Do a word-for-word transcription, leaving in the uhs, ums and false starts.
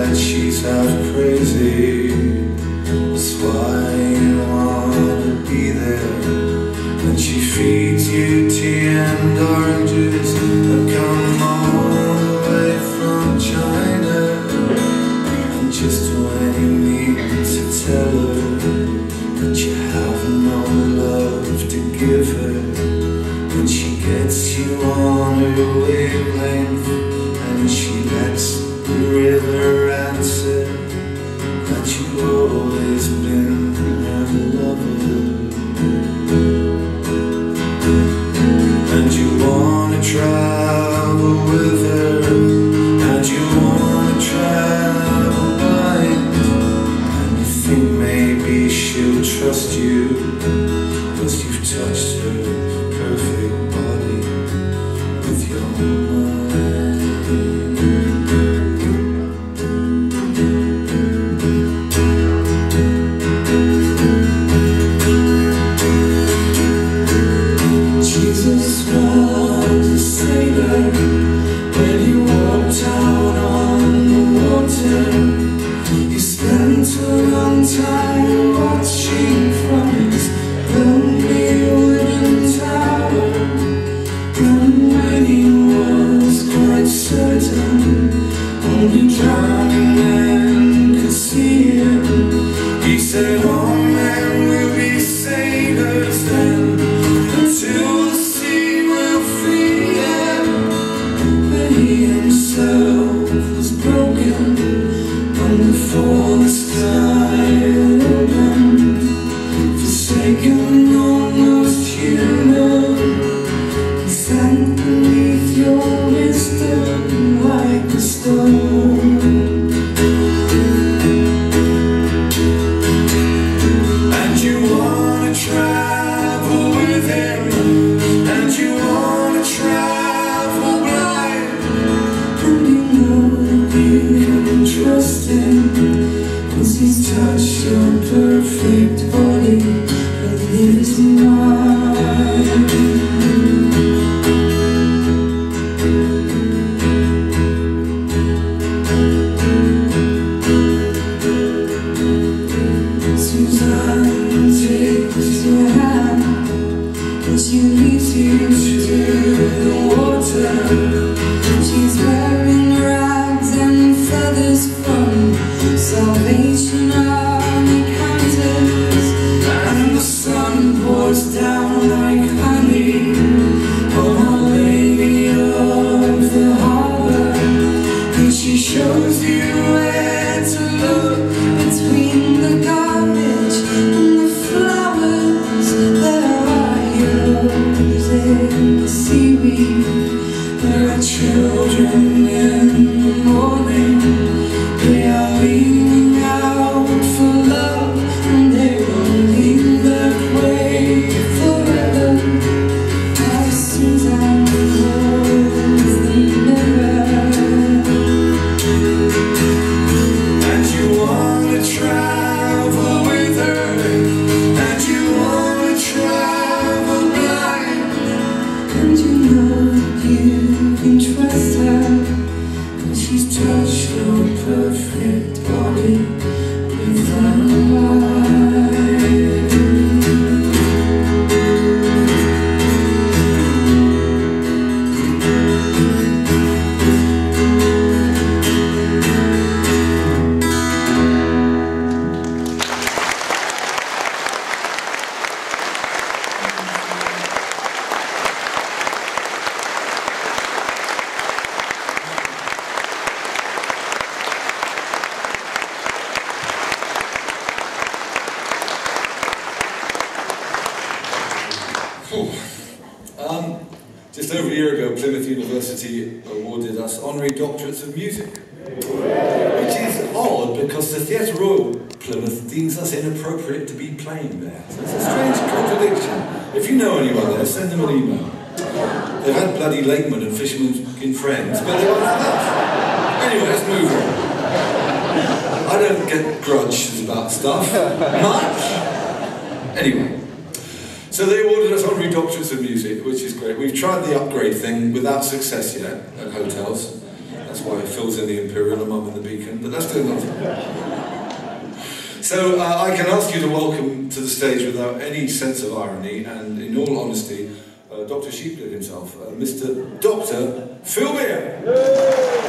that she's half crazy. That's why you wanna be there. And she feeds you tea and oranges that come all the way from China. And just when you need to tell her that you have no love to give her, when she gets you on her wavelength, and she lets the river answer that you've always been her lover. And you wanna travel with her, and you wanna travel blind, and you think maybe she'll trust you, 'cause you've touched her perfect body with your mind. Jesus was a sailor when he walked out on the water. He spent a long time watching from his lonely wooden tower, and when he was quite certain only drowning men could see him, he said, "All men will be sailors then, until the sea will free them." But he himself was broken long before the sky opened, forsaken, almost human. He sank beneath your wisdom like a stone. And you wanna travel with him, and you wanna travel blind, and you know that you can trust him, 'cause he's touched your perfect body with his mind. Suzanne takes your hand as you lead you through the water. She's wearing rags and feathers from Salvation Army counters, and the sun pours down like honey on Our Lady of the Harbour, and she shows you where to look between the garbage and the flowers. There are heroes in the seaweed, there are children in the morning. They are leaning out for love, and they will lead their way forever. As Suzanne holds the mirror. And you wanna travel with her, and you wanna travel blind, and you know that you can trust her, 'cause she's touched your perfect body with her mind. Um, just over a year ago, Plymouth University awarded us honorary doctorates of music, which is odd because the Theatre Royal Plymouth deems us inappropriate to be playing there. So it's a strange contradiction. If you know anyone there, send them an email. They've had bloody Lakeman and Fisherman Friends, but they won't have us. Anyway, let's move on. I don't get grudges about stuff much. Anyway. So they awarded us honorary doctorates of music, which is great. We've tried the upgrade thing without success yet at hotels. That's why it fills in the Imperial and I'm in the Beacon, but that's doing nothing. So uh, I can ask you to welcome to the stage without any sense of irony and in all honesty, uh, Doctor Sheepdog himself, uh, Mister Doctor Phil Beer.